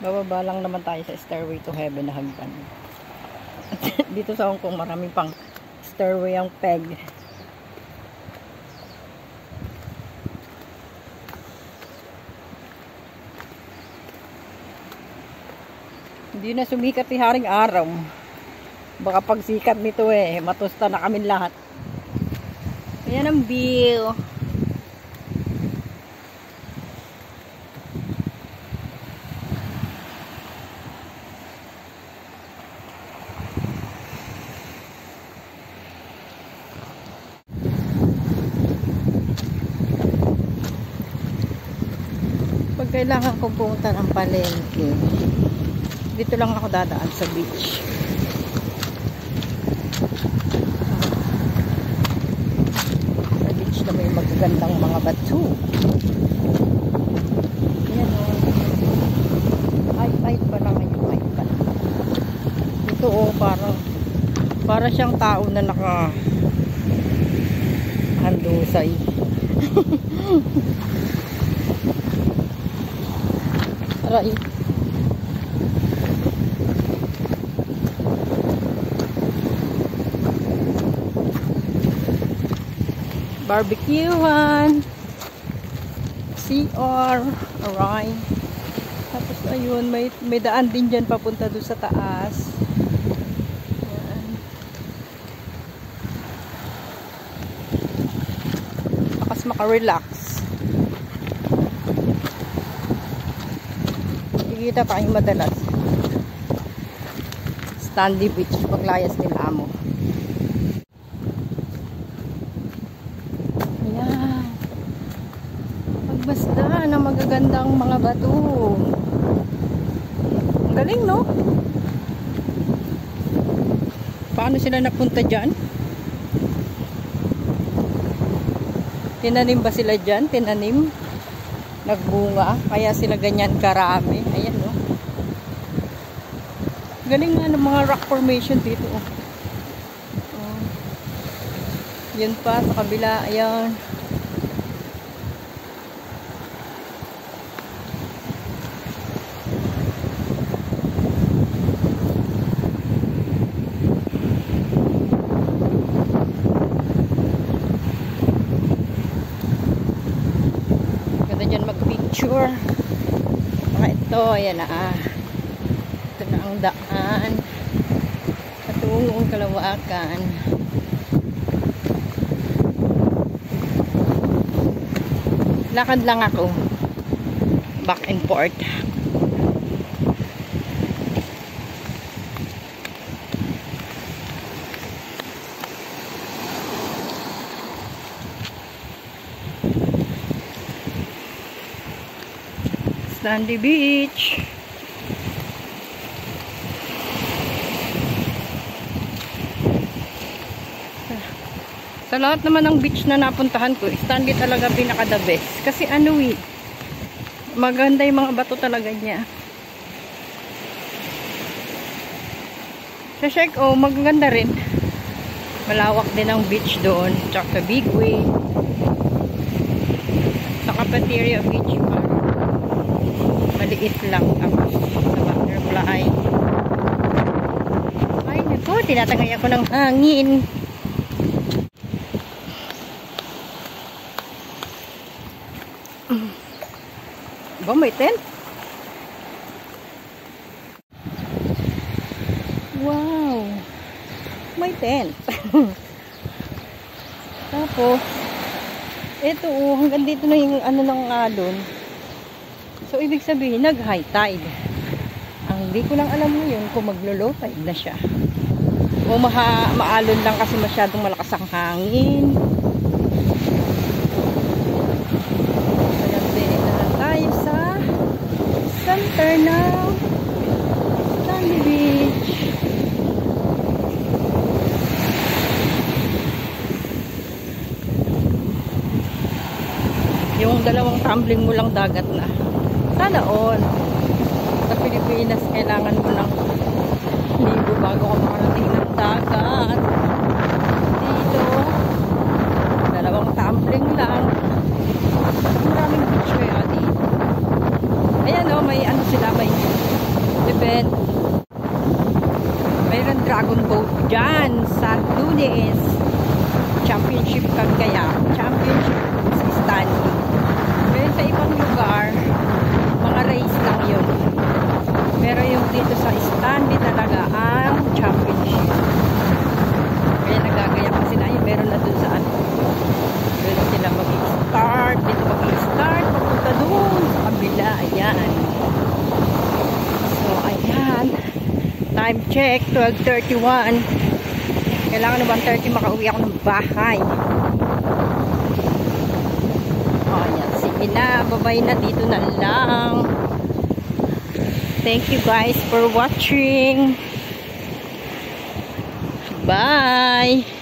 Bababa lang naman tayo sa Stairway to Heaven na hagdan. Dito sa Hong Kong, marami pang stairway ang peg. Hindi na sumikat si Haring Araw. Baka pag sikat nito matusta na kami lahat. Ayan ang view. Pag kailangan kong pumunta ng palengke, dito lang ako dadaan sa beach. Sa beach na may magagandang mga bato. Ayan o. High-tide pa lang ngayon. High-tide. Ito para siyang tao na handusay. Aray. Barbecuehan. CR. Aray. Tapos ayun, may daan din dyan papunta doon sa taas. Ayan. Bakas makarelax. Kita tayong madalas Stanley Beach paglayas nila amo. Ayan, pagbasta ng magagandang mga bato. Ang galing, no? Paano sila napunta dyan? Tinanim ba sila dyan? Tinanim? Nagbunga, kaya sila ganyan karami. Ayan, no? Galing nga ng mga rock formation dito, oh. Oh. Yan pa sa kabila, ayan. Ganda dyan mag-picture. Mga ito, ayan na ito na ang daan patungong Kalawakan. Lakad lang ako back and forth. Sandy Beach. Sa lahat naman ng beach na napuntahan ko, Stanley talaga pinaka the best. Kasi maganda yung mga bato talaga niya. Sa Sheko, maganda rin. Malawak din ang beach doon. Tsaka sa Big Way. Sa Cafeteria Beach Park. Maliit lang. Tapos sa Butterfly. Ay, naku, tinatangay ako ng hangin. Ba, may tent? Wow! May tent. Tapos, ito hanggang dito na yung ano ng alon. So, ibig sabihin, nag-high tide. Ang hindi ko lang alam ngayon kung maglo-low tide na siya. O maalon lang kasi masyadong malakas ang hangin. Tayo sa center ng Stanley Beach. Yung dalawang tumbling mo lang dagat na. Sana all. Sa Pilipinas, kailangan mo ng ligo bago ka makarating ng dagat. Dito, dalawang tumbling lang. Maraming beach kaya dito. Ayan, oh, may ano sila, may Lunes. Championship kami kaya. Championship sa Stanley. Pero sa ibang lugar, mga race lang yun. Pero yung dito sa Stanley talaga ang championship. Kaya nagagaya pa sila. Yung meron na dun sa ano. Doon sila mag-start. Dito mag-start. Papunta dun sa kabila. Ayan. So, ayan. Time check. 12:31. Kailangan na 1:30 makauwi ako ng bahay. O, ayan. Sige na. Babay na. Dito na lang. Thank you guys for watching. Bye!